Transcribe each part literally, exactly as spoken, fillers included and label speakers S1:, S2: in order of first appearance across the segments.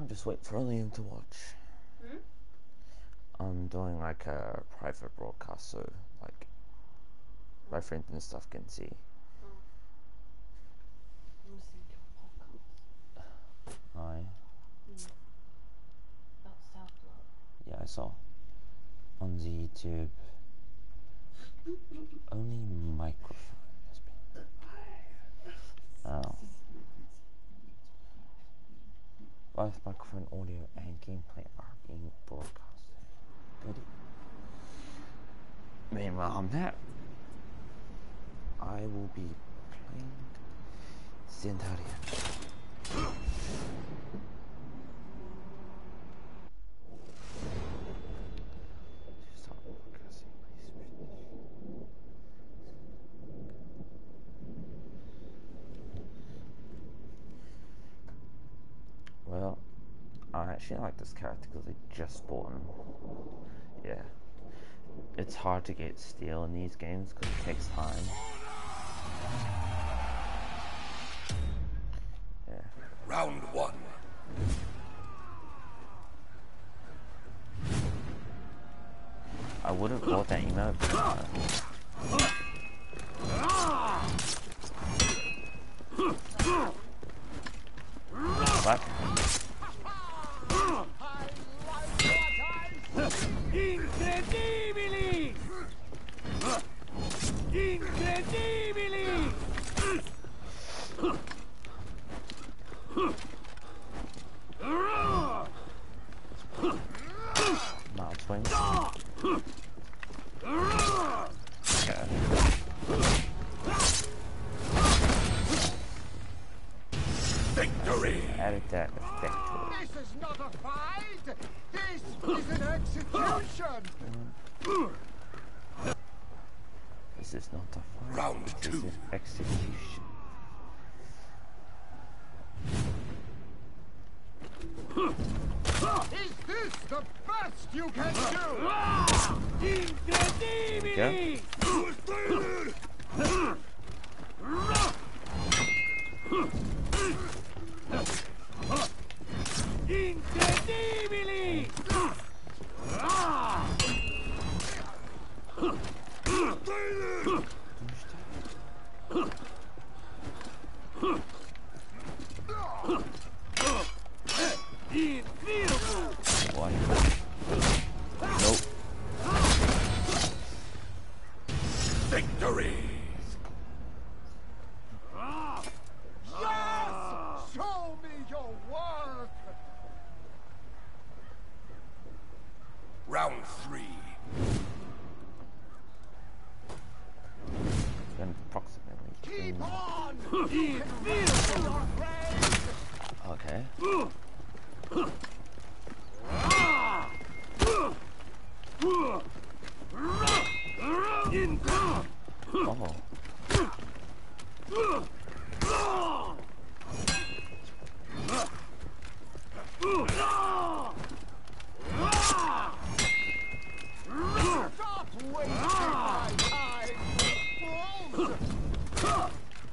S1: I'm just waiting for Liam to watch.
S2: Hmm?
S1: I'm doing like a private broadcast, so like my friends and stuff can see.
S2: Oh. I'm listening to a podcast.
S1: Aye.
S2: Mm. About self-love.
S1: Yeah, I saw on the YouTube. Only microphone has been. Oh. Both microphone audio and gameplay are being broadcast. Goody. Meanwhile, on that, I will be playing Zentaria. Start broadcasting, please. Well, I actually like this character because they just bought him. Yeah. It's hard to get steel in these games because it takes time. Yeah.
S3: Round one.
S1: I would have bought that emote. But, what?
S3: Incredibili! Incredibili!
S1: Mild swing. Okay.
S3: Victory!
S1: Added that effect to it.
S4: This is not a fight! This is an execution!
S1: This is not a fight.
S3: Round
S1: this
S3: two.
S1: is an execution.
S4: Is this the best you can do?
S3: Incredibili! Incredibili!
S1: What? Nope.
S3: Victory!
S4: Yes! Show me your work!
S3: Round three.
S1: Then approximately.
S4: Keep
S1: mm,
S4: on! You can rest in your grave!
S1: Okay. Oh.
S4: Stop wasting my time! Fools!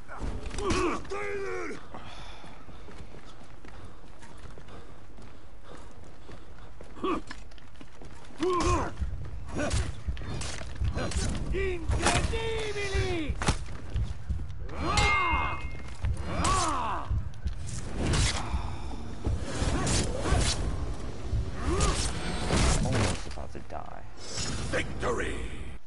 S3: Incredibili!
S1: Almost about to die.
S3: Victory!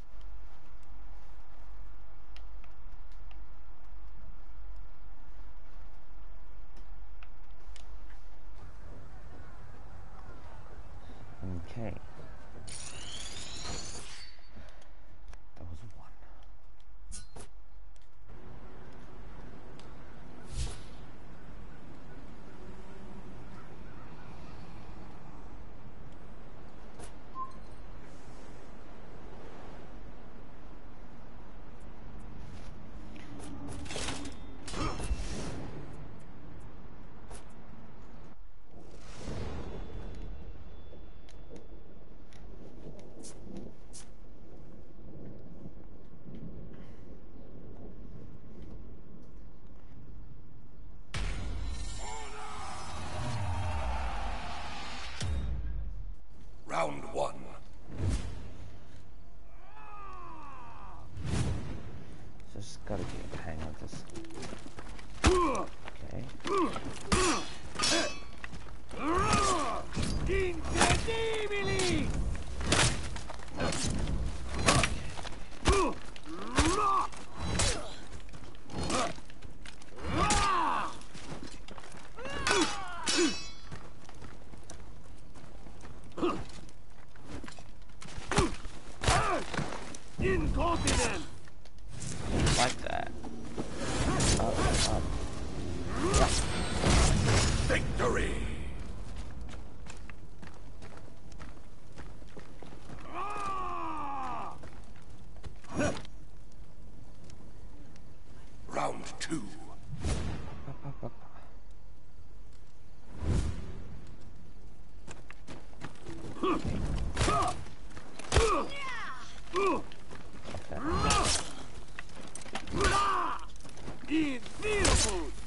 S1: Okay. That was one.
S3: Incredibili! Incontinent!
S1: Like that. Up, up.
S3: Victory! Round two.
S1: Up, up, up.
S3: Invincible!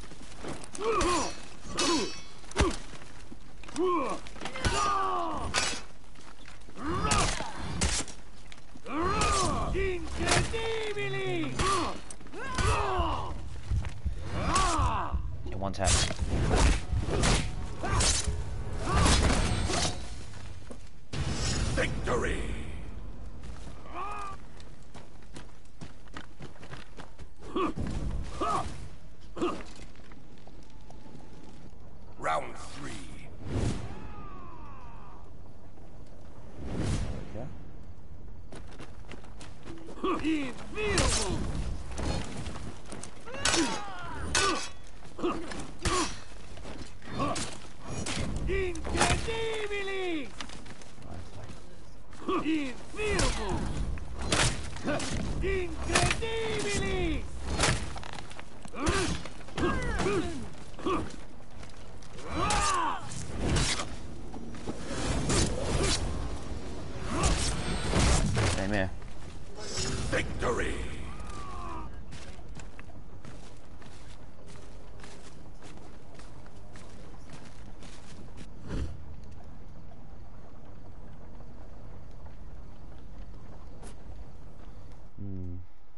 S3: Incredibili!
S1: Yeah, one tap.
S3: Victory! Round three.
S1: Okay.
S3: Invincible! Incredibili! Invincible! Incredibili!
S1: Same here.
S3: Victory!
S1: Hmm.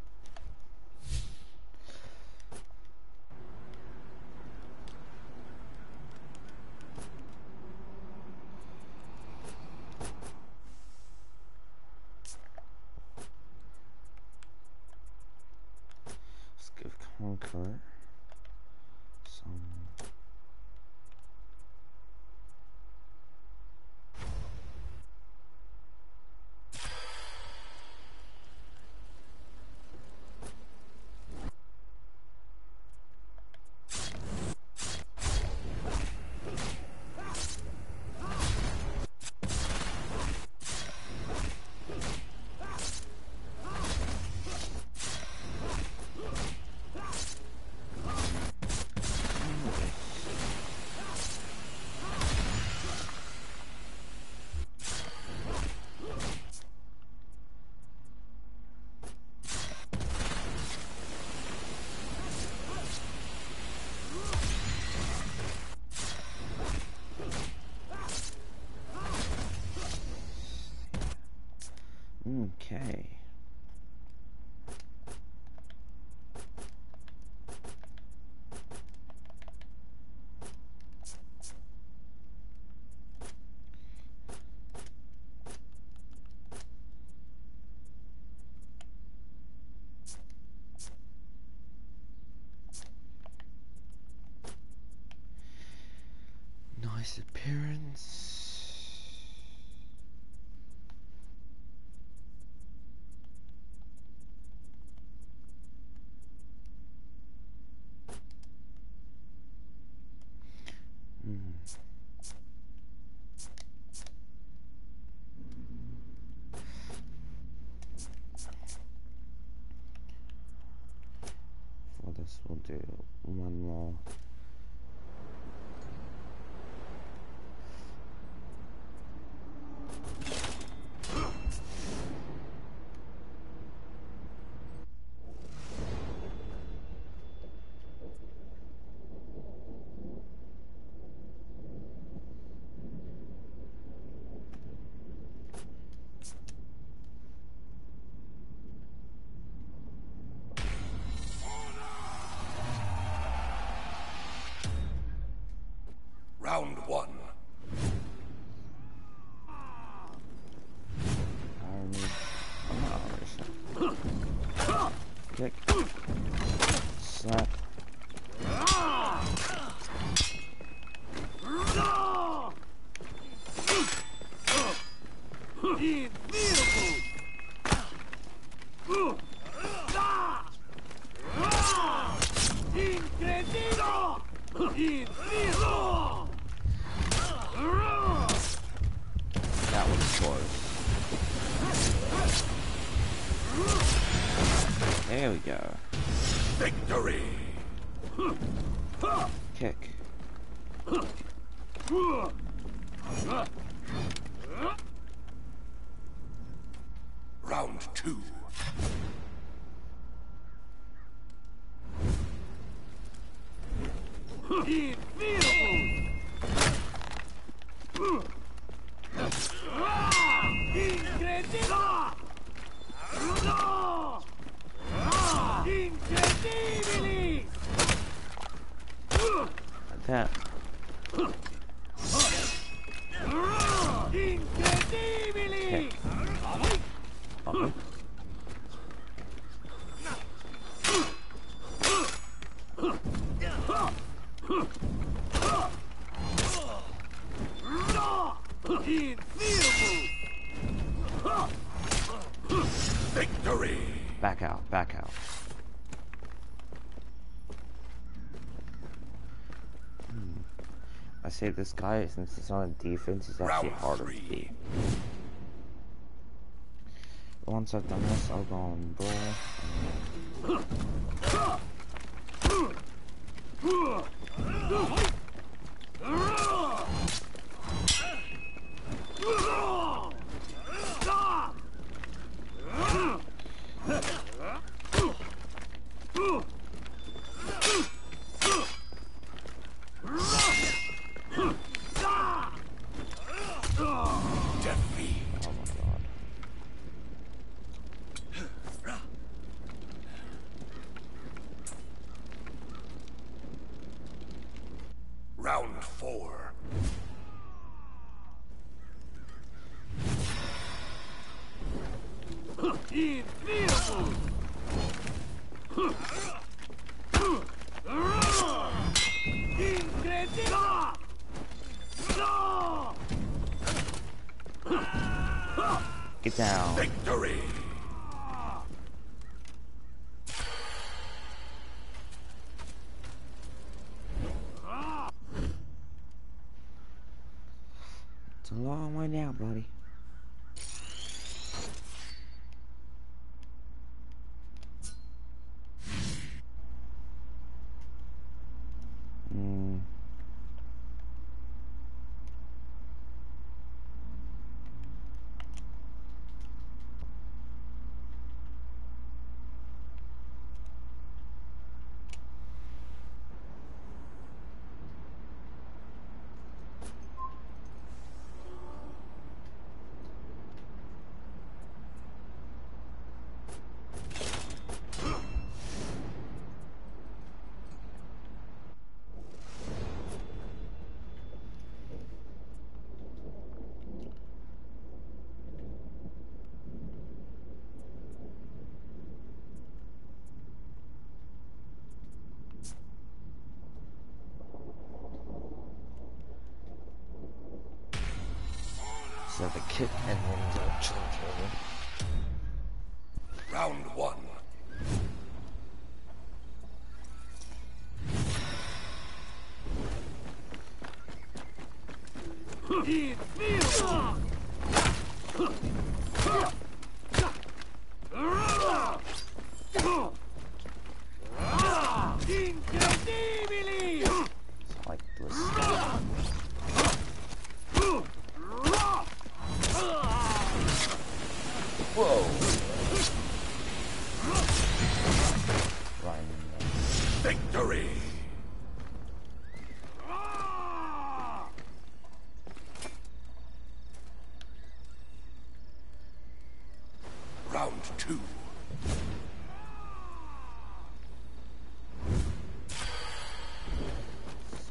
S1: Let's give Conqueror some. Okay. Nice appearance. Hmm. For this, we'll do one more.
S3: Round one.
S1: Army. I'm not Irish. Kick. Slap. That was close. There we go.
S3: Victory.
S1: Kick.
S3: Round two.
S1: That. Kick. Okay.
S3: Victory.
S1: Back out, back out. Hmm. I say this guy, since he's on defense, he's actually
S3: Round
S1: harder
S3: three.
S1: to beat. Once I've done this, I'll go on brawl.
S3: Defeat.
S1: Oh my god.
S3: Round four.
S1: Get down.
S3: Victory.
S1: It's a long way down, buddy. Hmm. So the kick and then the charge over.
S3: Round one.
S1: It's like this. Whoa! Right in there.
S3: Victory.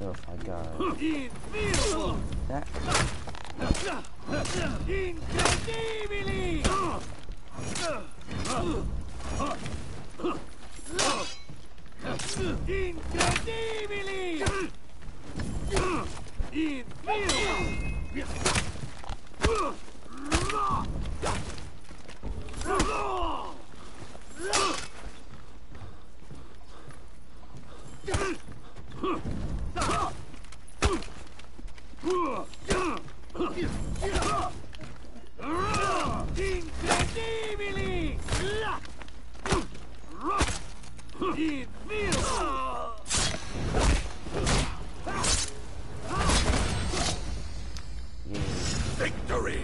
S1: So if I go that
S4: Incredibili! Incredibili! Incredibili!
S3: Victory!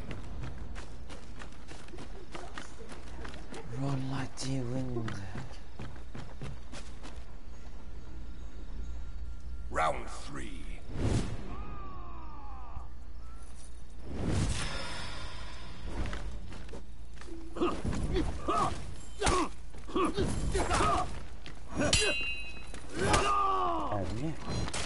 S1: run like the wind.
S3: Round three.
S1: Oh yeah.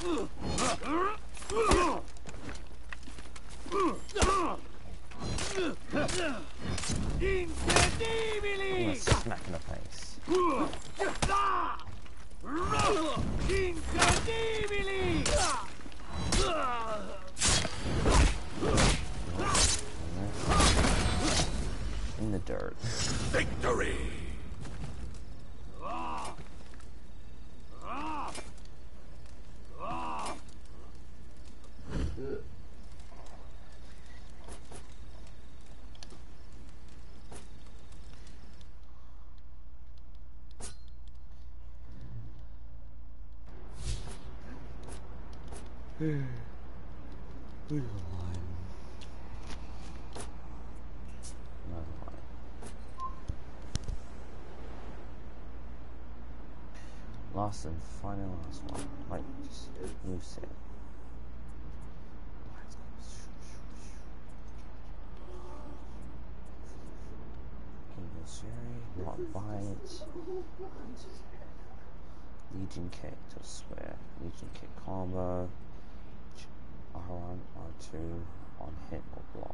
S4: Incredibili!
S1: I'm gonna smack in the face.
S4: Incredibili!
S1: In the dirt.
S3: Victory!
S1: Who's alive? Not alive. Last and final last one. Like, just move set. King of Sherry, not Violet. Legion kick to swear. Legion kick combo. R one, R two on hit or block.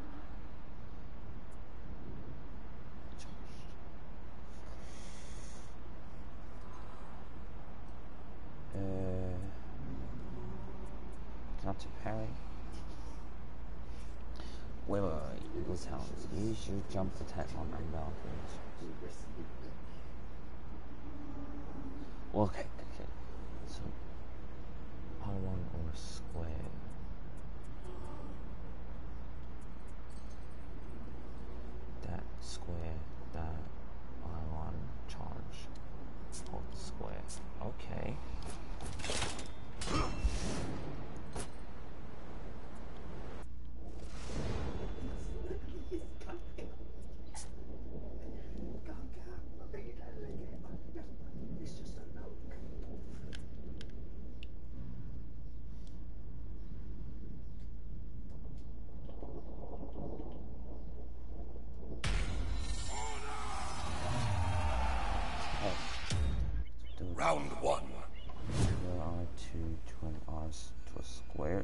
S1: Uh, not to parry. Wait, wait, wait. Eagle's Hounds. Use your jump attack on unbound creatures. Well, okay, okay. So, R one or square. That square, that R one charge. Hold square. Okay.
S3: Round one.
S1: There are two twin R's to a square.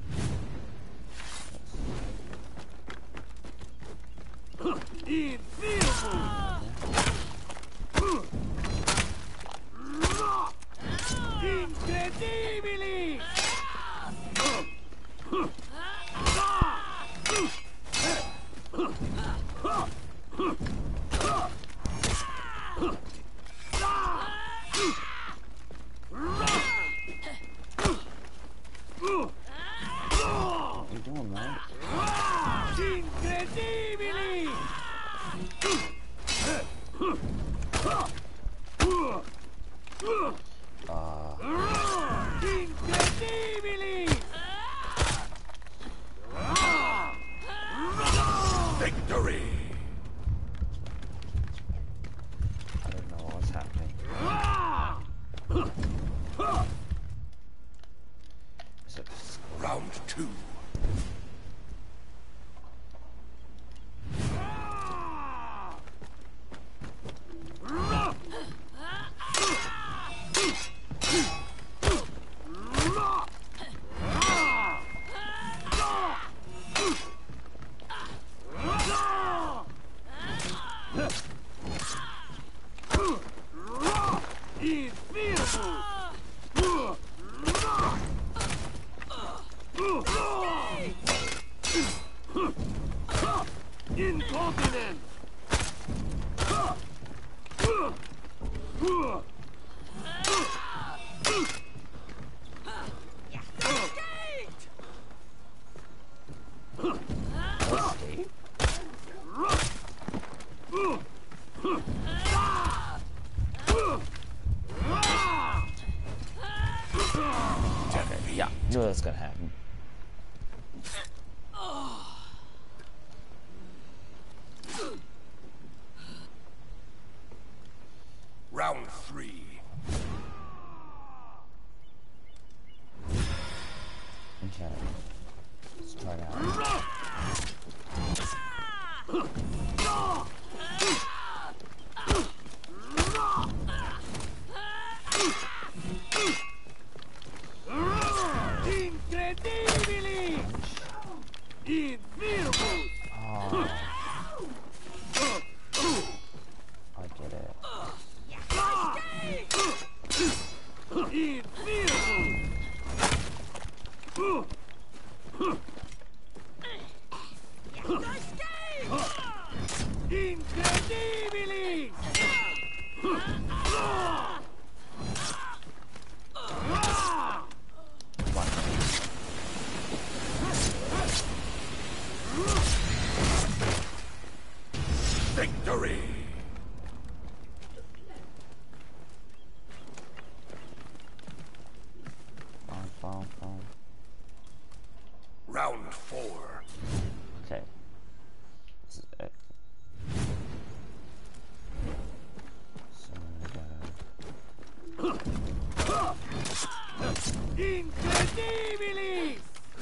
S4: Incredibili!
S1: What you doing, man?
S4: Incredibili!
S1: Uh,
S4: Incredibili!
S3: Victory!
S1: I don't know what's happening. Is it
S3: Round two.
S1: knew that's gonna happen.
S3: Round three.
S1: Okay. Let's try it out.
S4: Incredibili! Invirmus!
S1: Oh. I get it.
S4: Invirmus! Incredibili!
S3: Victory!
S1: Fine, fine, fine.
S3: Round four.
S1: Okay. This is it. So we go.
S4: Incredibili!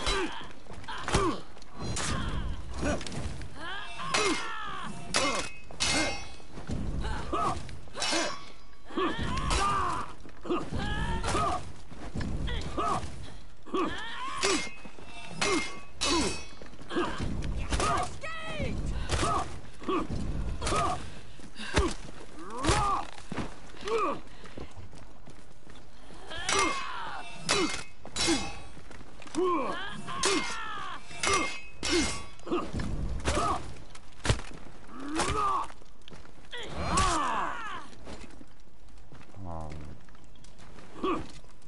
S1: Um.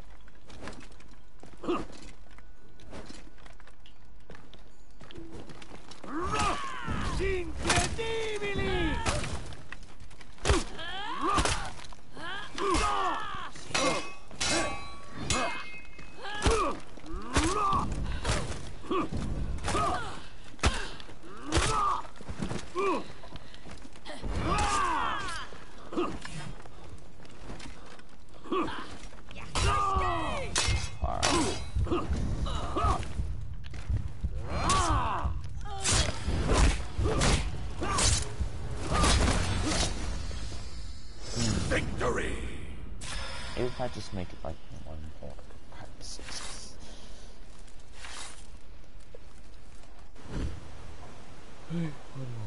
S4: Incredibili!
S3: Victory!
S1: If I just make it like one more practices. One more.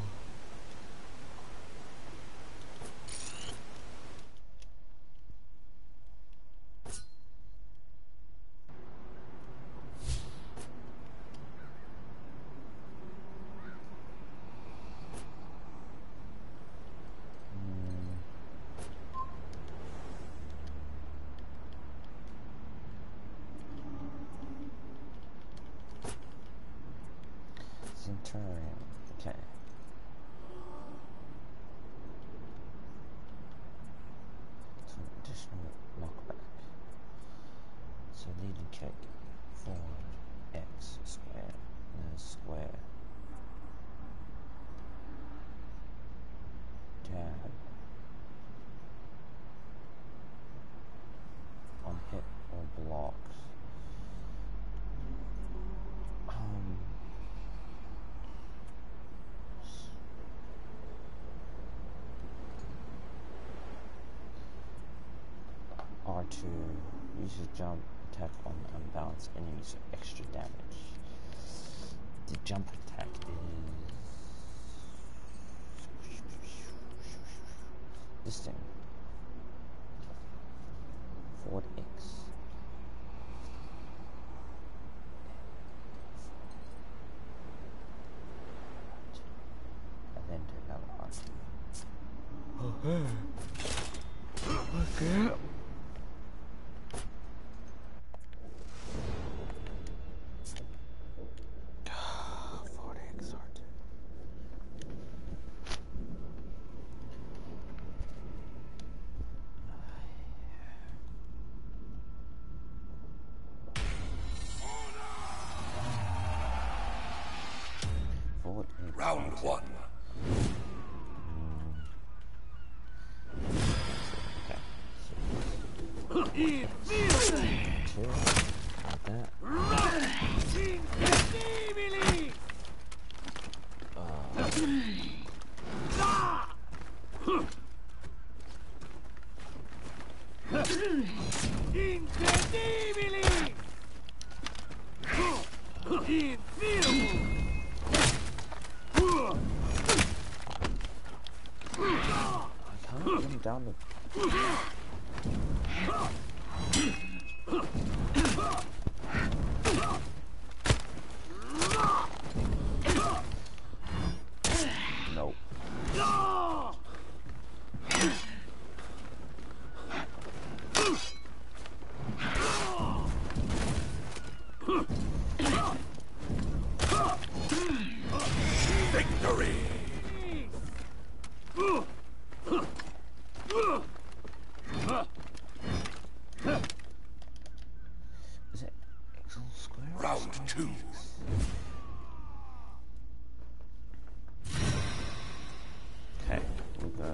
S1: Centurion, okay. Some additional knockback. So leading kick, forward, X, square, and square. Jab. On hit or blocks. Um... R two uses jump attack on unbalanced enemies for extra damage. The jump attack is this thing. Forward X. And then do another R two. Okay. Okay.
S3: Round one.
S1: Okay. Two. Like that. I can't get him down the... Nope.
S3: Victory!
S1: Is it Excel square? or
S3: Round
S1: square
S3: two.
S1: X? Okay, we'll go.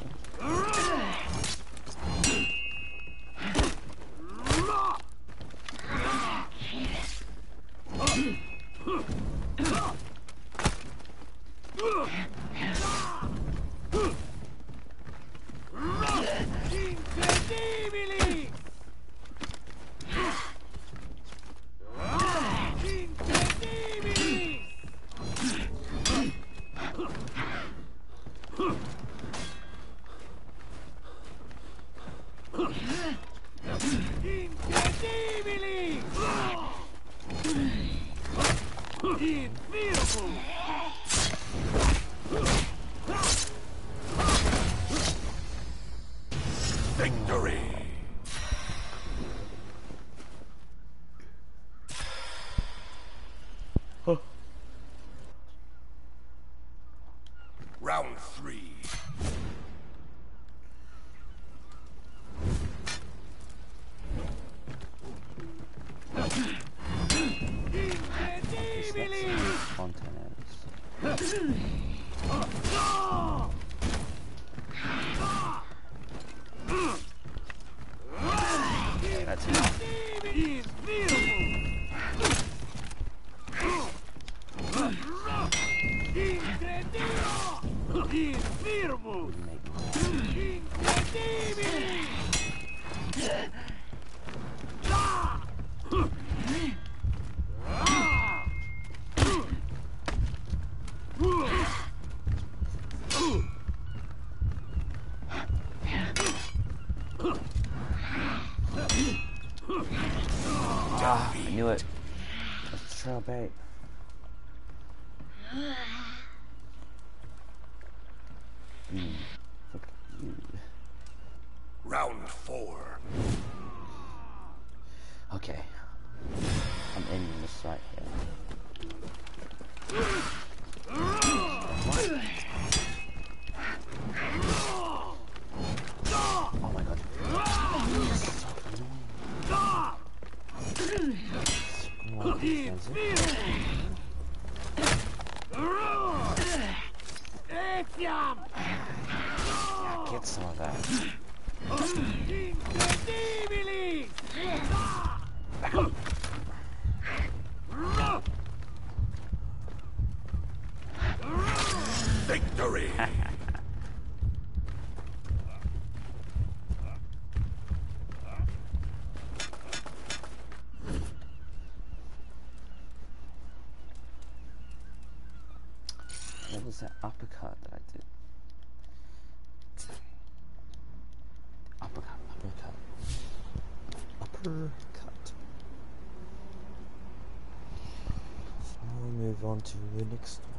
S3: Victory! Round three.
S1: Okay, so let's see what content is. That's enough. What are you making? Ah, I knew it. Let's trail bait. Hmm. Fuck you.
S3: Round four.
S1: Okay. I'm ending this right here. What? Oh my god. This is so annoying. Come on, defensive. Get some of that. Back up.
S3: Victory!
S1: What was that uppercut that I did? Uppercut, uppercut. Uppercut. So we'll move on to the next one.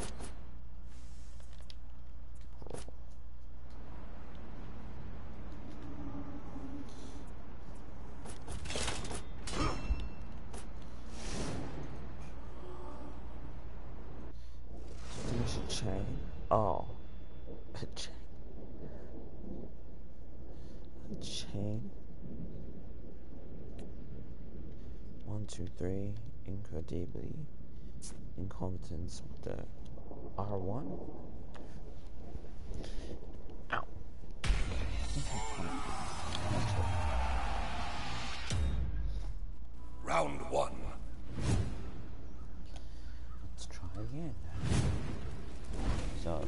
S1: Finish a chain. Oh. A chain. A chain. One, two, three. Incredibly. Incompetence with the R one. Ow.
S3: Round one.
S1: Let's try again. So.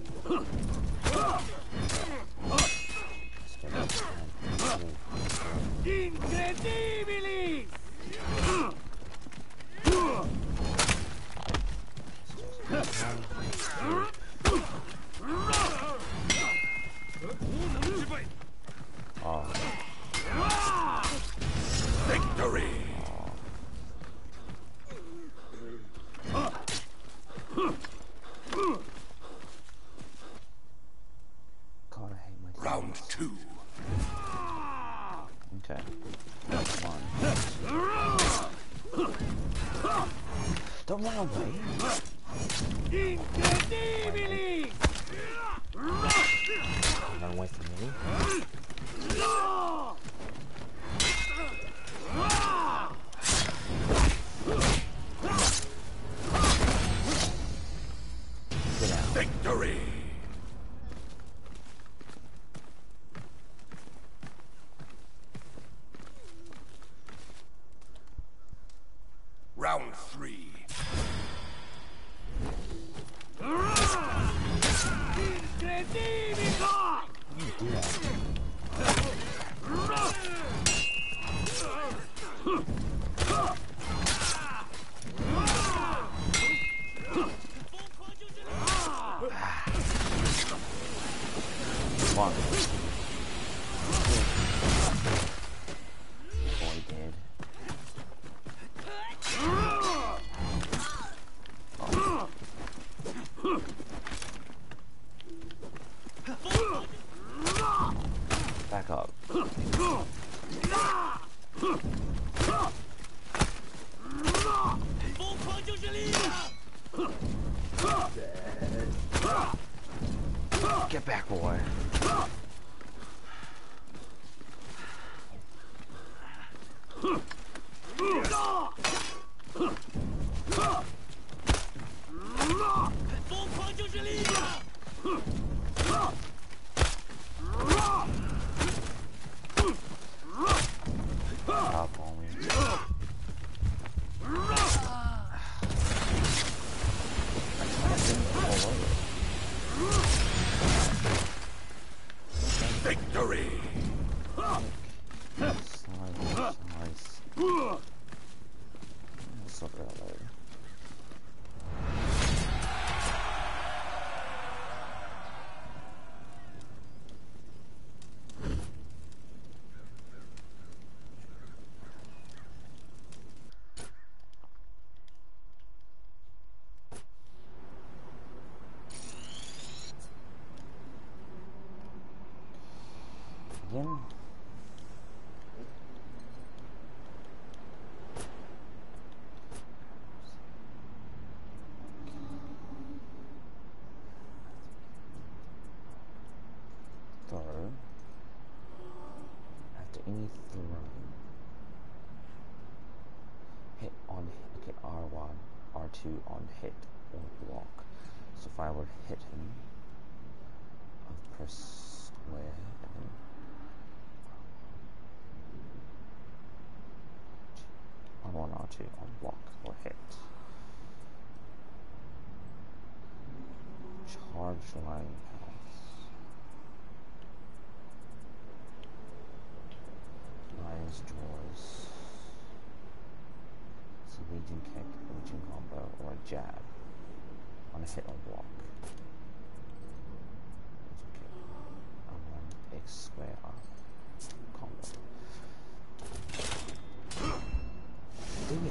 S4: Incredibili!
S1: Oh.
S3: Victory!
S1: God, I hate my team.
S3: Round two.
S1: Okay. That's one. Don't run away.
S4: Incredibili!
S1: Run away from me. Get out.
S3: Victory! Round three.
S4: Incredibile!
S1: You do that. Come on. Boy dead. Back up. Get back, boy. Stop on me.
S3: Victory!
S1: Nice, nice. We'll sort it out later. Again. Throw. After any throw. Hit on, okay, R one, R two on hit or block. So if I were to hit him, I'll press square and then R one, R two on block or hit. Charge line pass. Lion's Jaws. It's a Legion kick, Legion combo, or a jab on a hit or block. Legion kick. R one, X square up combo. Do it.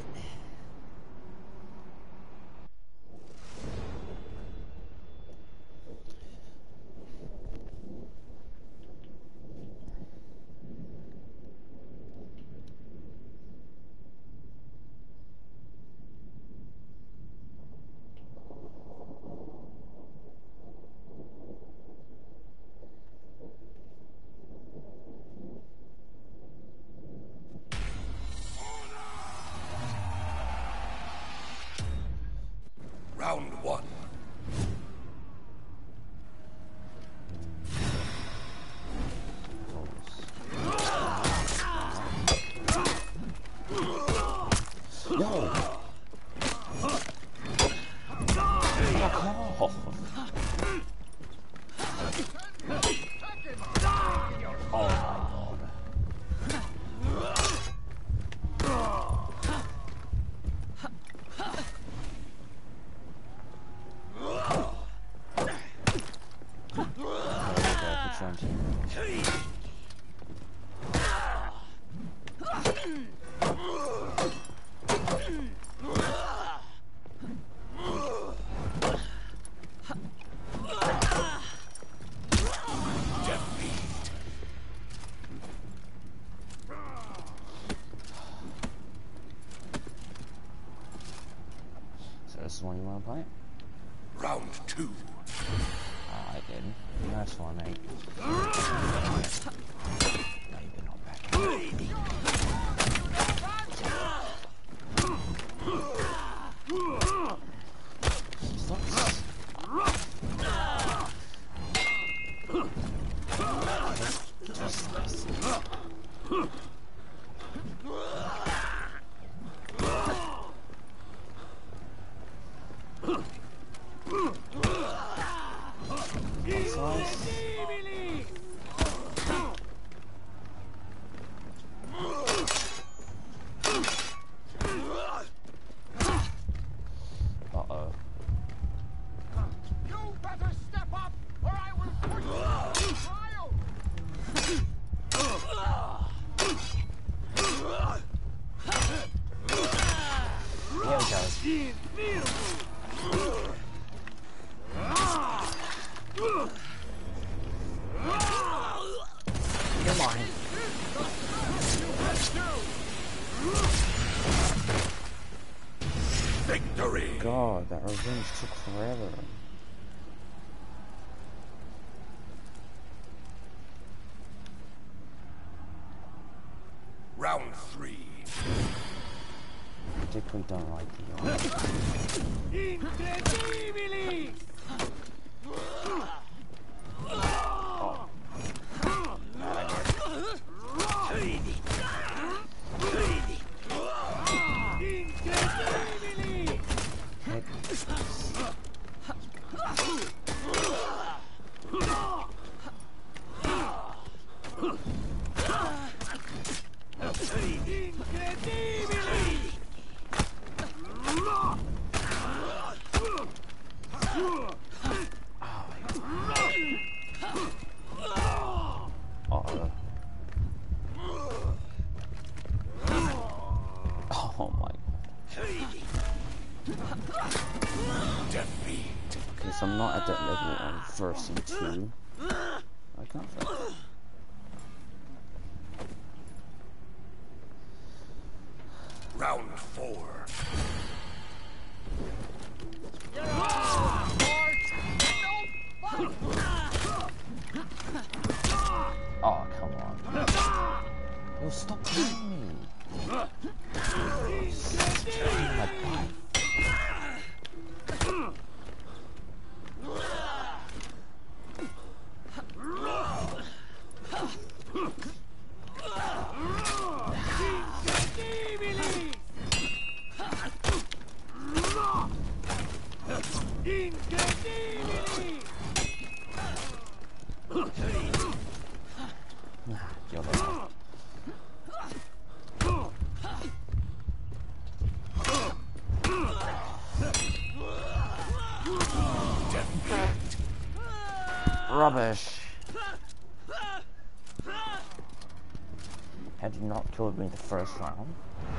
S1: So this is one you want to play?
S3: Round two.
S1: Oh, I did. Nice one, mate. Now you've been on back. Uh-oh.
S4: You better step up, or I will put you on trial.
S1: Here we go. Come on.
S3: Victory.
S1: God, that revenge took forever.
S3: Round three.
S1: Particularly don't like the arm.
S4: Incredibili!
S1: Oh.
S4: Incredibili!
S1: Heck.
S4: Incredibili!
S1: Uh-oh. Oh my.
S3: Defeat.
S1: Okay, so I'm not at that level on version two. I can't find it.
S3: Round four.
S1: Oh, come on. Yo, stop hitting me. Hitting my butt. Nah, you're right. Rubbish. Had you not killed me the first round?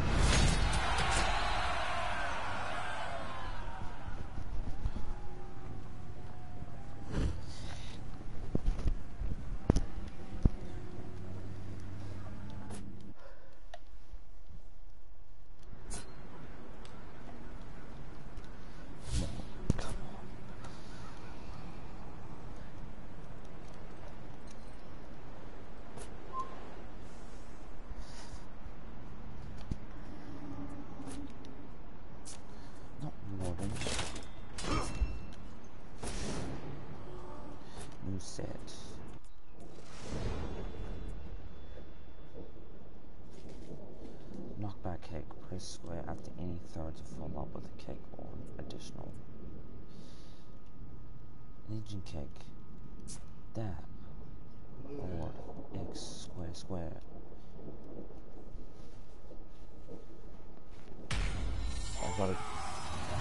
S1: New set. Knockback kick. Press square after any third to follow up with a kick or additional. Legion kick. Dab. Or X square square. I've got to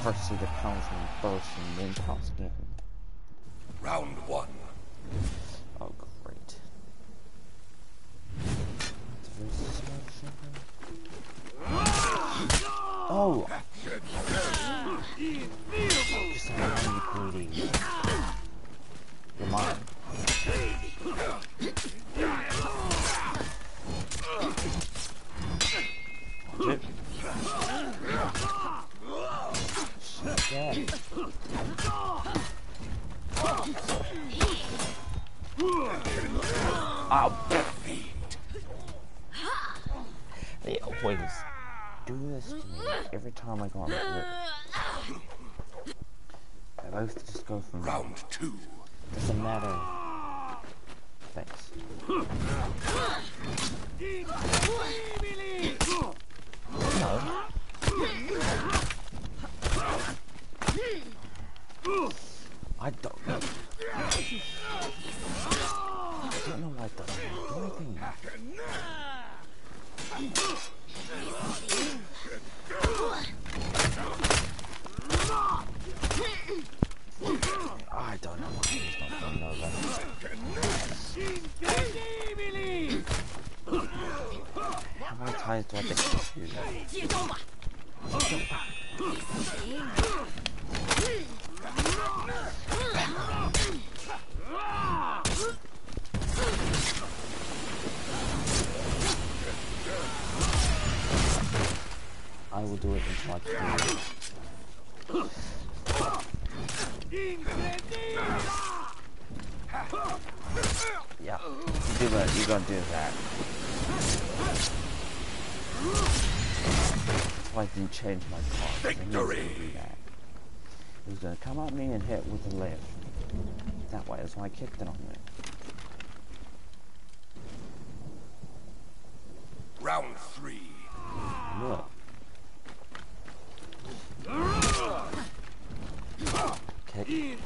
S1: person that pounds me first and then pounds again.
S3: Round one.
S1: Oh, great. Oh! Just I'm greedy. You're mine. Watch it. Shit. Ow. They always do this to me every time I go on the They both just go from
S3: round two.
S1: Doesn't matter. Thanks. No. I don't know. I don't know why it doesn't do anything. I don't know why he's not going over. How many times do I think to do that? I will do it until I can do it. Yeah, you do that. You're gonna do that. That's why I didn't change my car.
S3: Victory!
S1: Do that. He was gonna come at me and hit with the left. That way, that's why I kicked it on me.
S3: Round three.
S1: Look. Kick.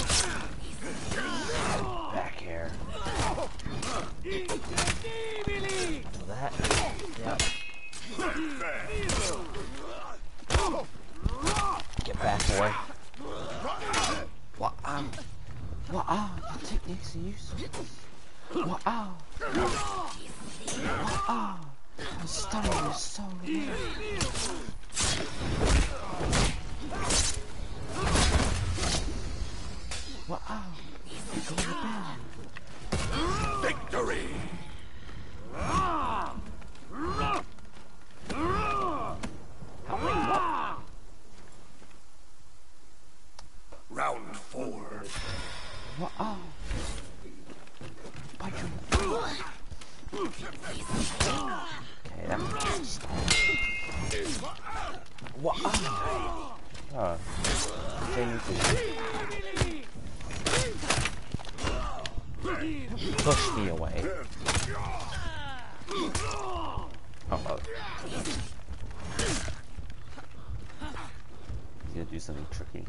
S1: Back here. Do that. Yep. Get back away. What? Um. What? Oh, your techniques are useless. What? Oh. What? Oh. My stomach is so weird. What? Oh. Go to bed.
S3: Victory! Round four.
S1: What? Oh. Bite your... Okay, that was stop. What? Oh. Oh. Push me away. Uh-oh. He's gonna do something tricky.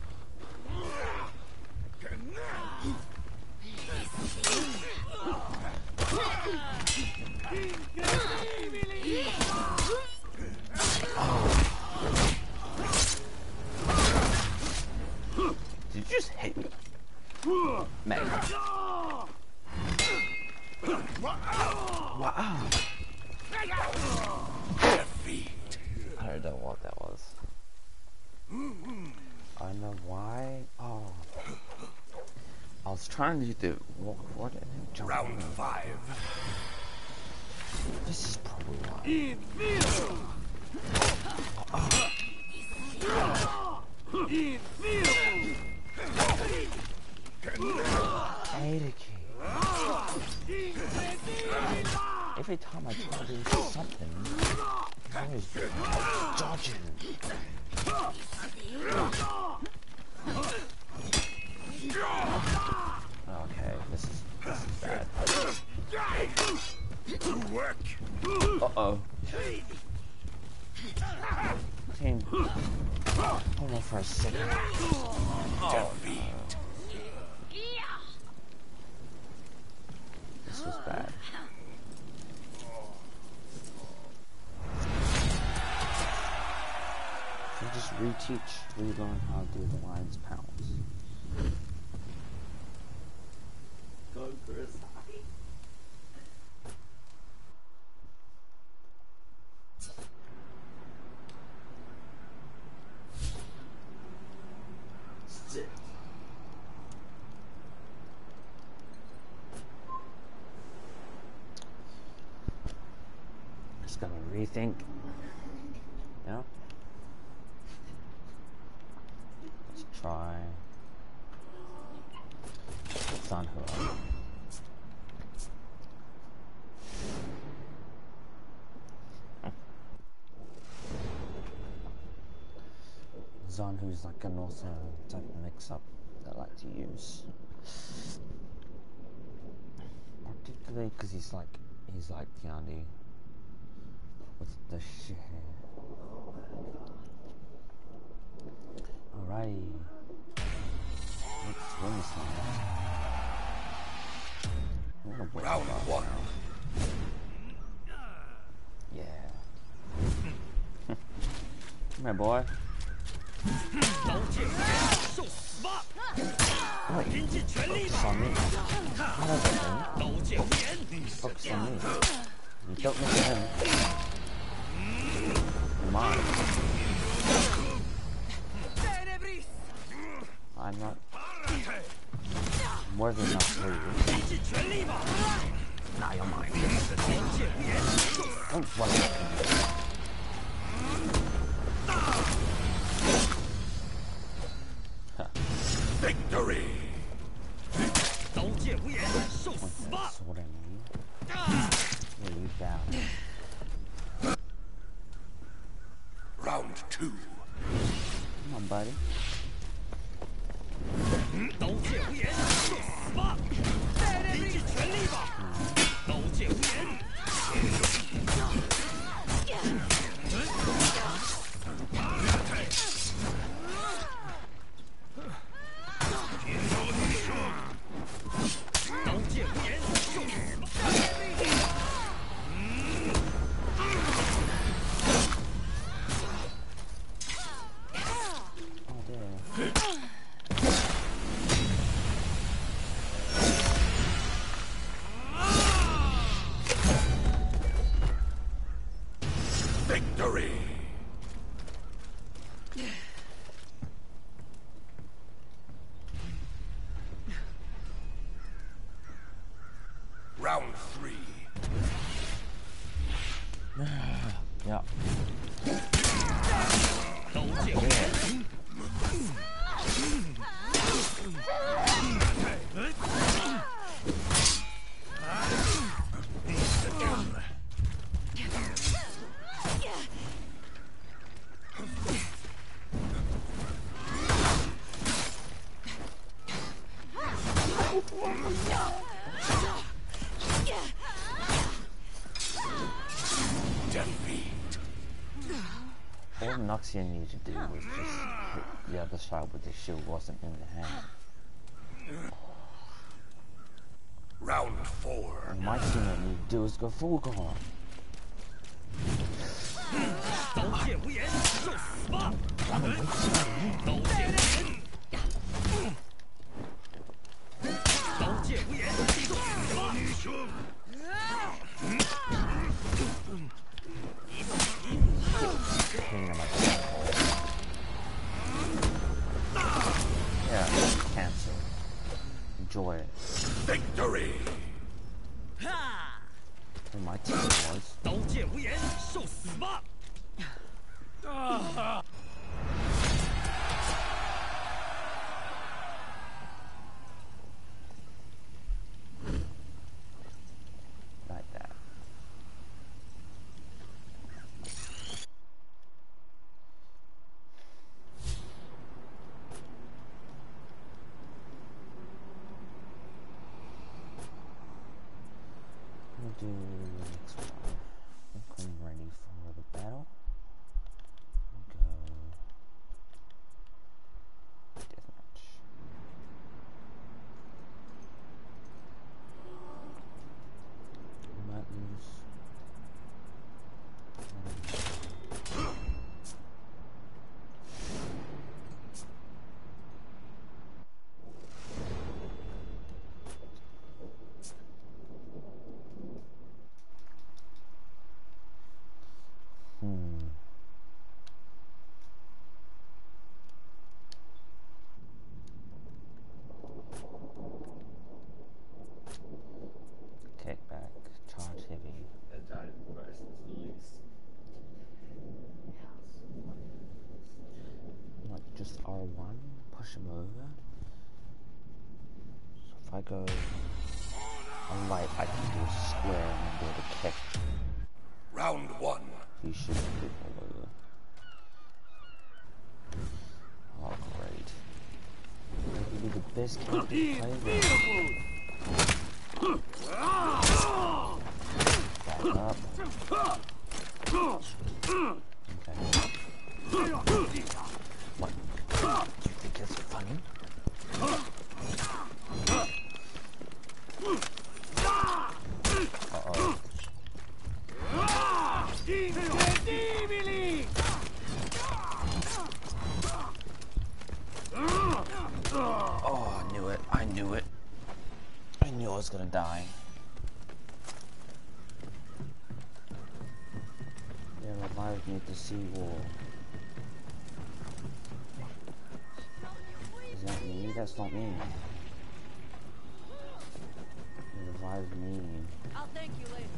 S1: Did you just hit me? Man. Wow.
S3: Defeat.
S1: I don't know what that was. I know why. Oh. I was trying to do the walk forward and then jump.
S3: Round five.
S1: This is probably why. Oh. A key. Every time I try to do something, he's always dodging. Okay, this is, this is bad. Uh-oh. Team, hold on for a second. Oh, no. This was bad. Should just reteach, relearn how to do the lion's pounds.
S5: Go, Chris. Shit.
S1: Just gotta rethink. Yeah. Let's try Sanhua. Zanhu's like an also type of mix-up that I like to use, particularly because he's like he's like Tiandi with the shit hair. Alrighty, let's win this one. I'm gonna win
S3: Round
S1: this
S3: one.
S1: now. Yeah. Come here, boy. Focus on me. Focus on me. You don't look at him. You're mine. I'm not more than enough for you. Nah, you're mine. Don't run away from me.
S3: Victory!
S1: Point that sword at me. Lay you down.
S3: Round two.
S1: Come on, buddy.
S3: Victory! Round three.
S1: Yeah.
S3: Defeat.
S1: All Noxia needed to do was just hit the other side where the shield wasn't in the hand.
S3: Round four.
S1: And my team what need to do is go full guard. Yeah, cancel. Enjoy it.
S3: Victory!
S1: Where my team was. Like that. We'll do the next one. I think I'm ready for the battle. We'll go deathmatch. We might lose. Um, just R one, push him over. So if I go on light, I can do a square and do a kick.
S3: Round one.
S1: He should be all over. Oh, great. Maybe be the best character to play with. Back up. Okay. What? Do you think it's funny? Uh-oh. Oh, I knew it. I knew it. I knew I was gonna die. They revived me at the seawall. Is that me? That's not me. They revived me.
S2: I'll thank you later.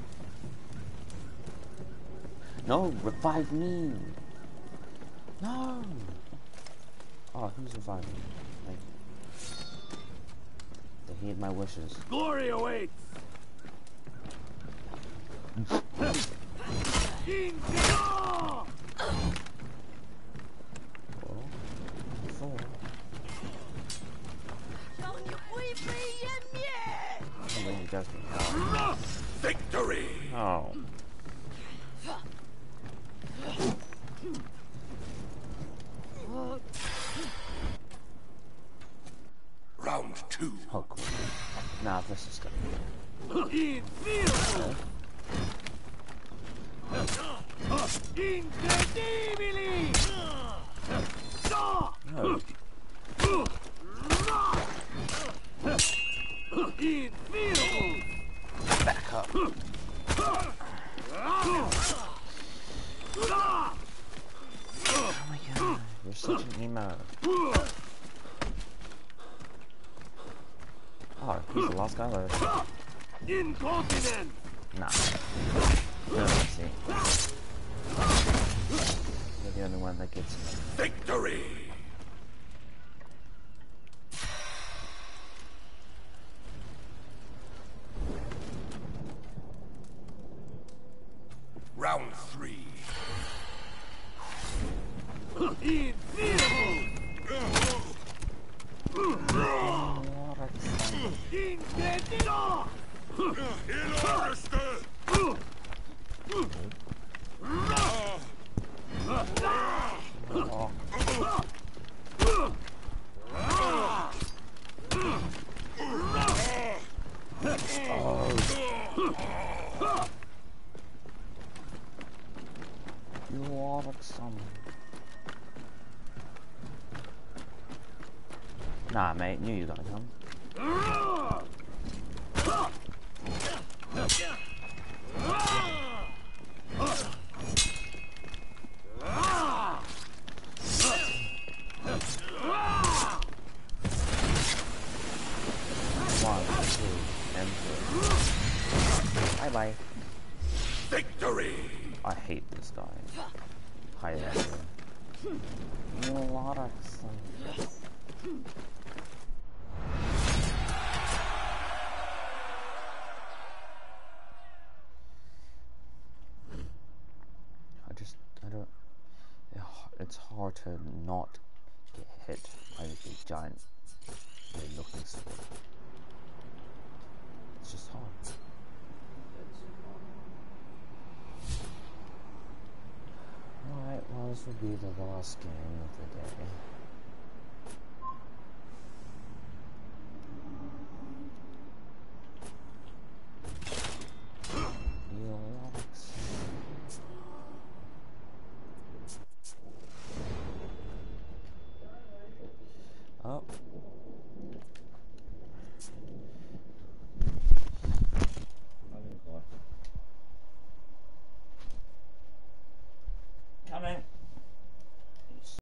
S1: No, revive me! No! Oh, who's reviving me? Thank you. They heed my wishes.
S5: Glory awaits!
S1: Four. Four. And then you guys can help.
S3: Victory!
S1: Oh.
S3: Round two.
S1: Oh, cool. Nah, this is gonna be good. No. Back up. Oh my god, you're such an emo. Oh, he's the last guy left.
S5: Incontinent!
S1: Nah. No, see. You're the only one that gets me.
S3: Victory! Round three.
S1: You are some. Nah, mate, knew you were gonna come. One, two, and three. Bye bye.
S3: Victory!
S1: I hate this guy. Hi there. You a lot of stuff. I just, I don't, it's hard to not get hit by the big giant looking sword. It's just hard. Alright, well this will be the last game